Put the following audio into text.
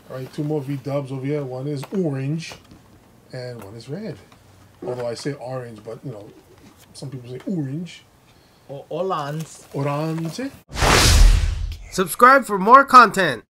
All right, 2 more V-dubs over here. One is orange, and one is red. Although I say orange, but you know, some people say orange. OLange. Orange. Subscribe for more content.